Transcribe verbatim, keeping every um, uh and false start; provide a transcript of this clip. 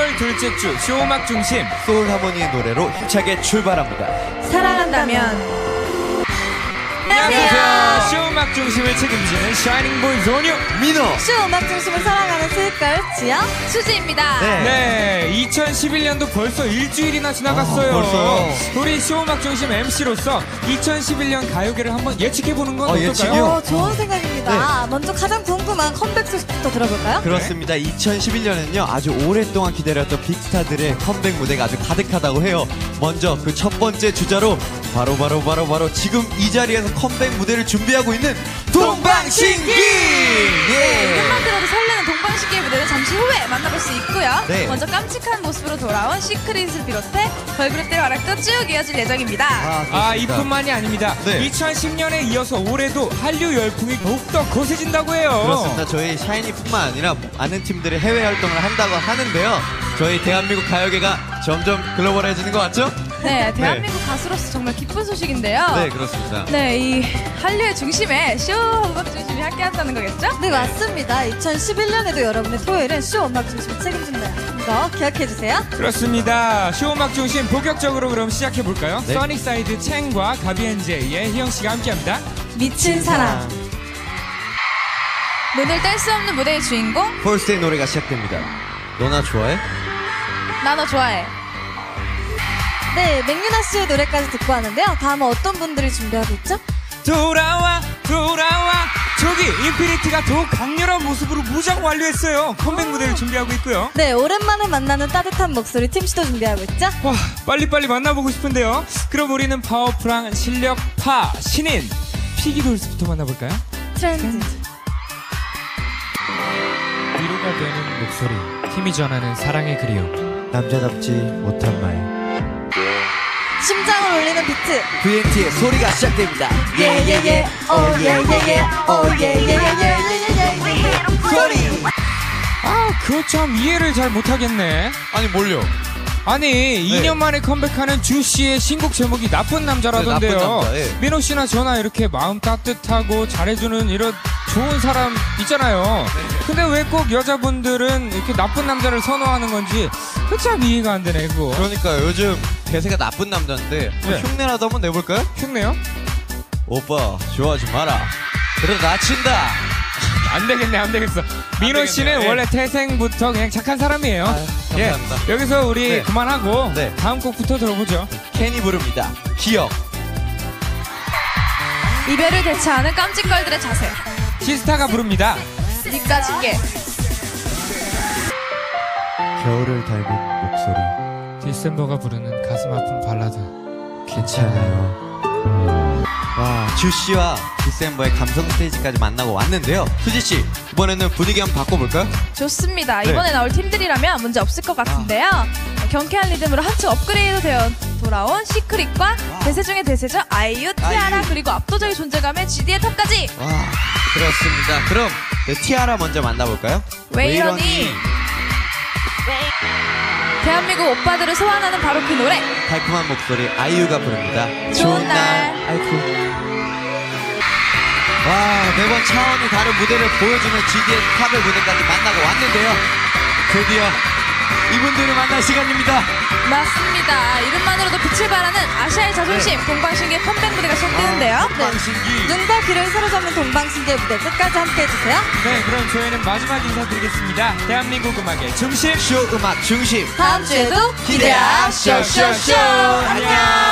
일월 둘째 주 쇼음악 중심 소울하모니의 노래로 힘차게 출발합니다. 사랑한다면. 안녕하세요. 쇼음악 중심을 책임지는 샤이닝보이 조뉴 민호. 쇼음악 중심을 사랑하는 스윗걸 지영 수지입니다. 네. 네, 이천십일 년도 벌써 일주일이나 지나갔어요. 아, 벌써요? 우리 쇼음악 중심 엠시로서 이천십일 년 가요계를 한번 예측해보는 건 어, 어떨까요? 예측이요? 어, 좋은 생각입니다. 네. 먼저 가장 궁금한 컴백 소식부터 들어볼까요? 그렇습니다. 이천십일 년은요 아주 오랫동안 기다렸던 빅스타들의 컴백 무대가 아주 가득하다고 해요. 먼저 그 첫 번째 주자로 바로 바로 바로 바로 지금 이 자리에서 컴백 무대를 준비하고 있는 동방신기. 예. 이름만 들어도 설레는 동방신기의 무대는 잠시 후에 만나볼 수 있고요. 네. 먼저 깜찍한 모습으로 돌아온 시크릿을 비롯해 걸그룹들의 활약도 쭉 이어질 예정입니다. 아, 아, 이뿐만이 아닙니다. 네. 이천십 년에 이어서 올해도 한류 열풍이 더욱더 거세진다고 해요. 그렇습니다. 저희 샤이니뿐만 아니라 많은 팀들이 해외 활동을 한다고 하는데요. 저희 대한민국 가요계가 점점 글로벌해지는 것 같죠? 네, 대한민국 가수로서 정말 기쁜 소식인데요. 네, 그렇습니다. 네, 이 한류의 중심에 쇼 음악 중심이 함께 한다는 거겠죠? 네, 맞습니다. 이천십일 년에도 여러분의 토요일은 쇼 음악 중심을 책임진다. 이거 기억해주세요. 그렇습니다. 쇼음악 중심 본격적으로 그럼 시작해볼까요? 네. 써니사이드 챙과 가비엔제이의 희영씨가 함께합니다. 미친 사랑. 눈을 뗄 수 없는 무대의 주인공, 폴스의 노래가 시작됩니다. 너나 좋아해? 나 너 좋아해. 네, 맥유나 씨의 노래까지 듣고 왔는데요. 다음은 어떤 분들이 준비하고 있죠? 돌아와 돌아와 저기 인피니티가 더욱 강렬한 모습으로 무장 완료했어요. 컴백 무대를 준비하고 있고요. 네, 오랜만에 만나는 따뜻한 목소리 팀씨도 준비하고 있죠? 와, 빨리빨리 만나보고 싶은데요. 그럼 우리는 파워풀한 실력 파 신인 피기돌스부터 만나볼까요? 트렌드. 위로가 되는 목소리, 힘이 전하는 사랑의 그리움. 남자답지 못한 말. 심장을 울리는 비트. 브이엔티의 소리가 시작됩니다. 예예예, 오예예예, 오예예예예예예예예. 소리. 아, 그거 참 이해를 잘 못하겠네. 아니 뭘요? 아니, 이 년 만에 컴백하는 주씨의 신곡 제목이 나쁜 남자라던데요. 네, 나쁜 남자, 예. 민호 씨나 저나 이렇게 마음 따뜻하고 잘해주는 이런 좋은 사람 있잖아요. 근데 왜 꼭 여자분들은 이렇게 나쁜 남자를 선호하는 건지 그 참 이해가 안 되네, 그거. 그러니까 요즘 대세가 나쁜 남자인데 뭐 네. 흉내라도 한번 내볼까요? 흉내요? 오빠 좋아하지 마라. 그러다 다친다. 안 되겠네, 안 되겠어. 민호 씨는 되겠네요. 예. 원래 태생부터 그냥 착한 사람이에요. 아유, 감사합니다. 예, 여기서 우리 네. 그만하고 네. 다음 곡부터 들어보죠. 캔이 부릅니다. 기억. 이별을 대처하는 깜찍걸들의 자세. 시스타가 부릅니다. 니까지 깨. 겨울을 닮은 목소리. 디셈버가 부르는 가슴 아픈 발라드. 괜찮아요. 와, 주씨와 디셈버의 감성 스테이지까지 만나고 왔는데요. 수지씨, 이번에는 분위기 한번 바꿔볼까요? 좋습니다. 네. 이번에 나올 팀들이라면 문제 없을 것 같은데요. 경쾌한 리듬으로 한층 업그레이드 되어 돌아온 시크릿과 대세 중의 대세죠. 아이유, 티아라, 아이유. 그리고 압도적인 존재감의 지디의 탑까지. 와, 그렇습니다. 그럼 네, 티아라 먼저 만나볼까요? 왜 이러니? 대한민국 오빠들을 소환하는 바로 그 노래. 달콤한 목소리 아이유가 부릅니다. 좋은 날. 아이쿠. 와, 매번 차원이 다른 무대를 보여주는 지디의 탑의 무대까지 만나고 왔는데요. 드디어 이분들을 만날 시간입니다. 맞습니다. 이름만으로도 빛을 발하는 아시아의 자존심 동방신기의 컴백 무대가 시작되는데요. 네. 동방신기. 눈과 귀를 사로잡는 동방신기의 무대 끝까지 함께해주세요. 네, 그럼 저희는 마지막 인사드리겠습니다. 대한민국 음악의 중심 쇼 음악 중심. 다음 주에도 기대야 쇼쇼쇼. 안녕.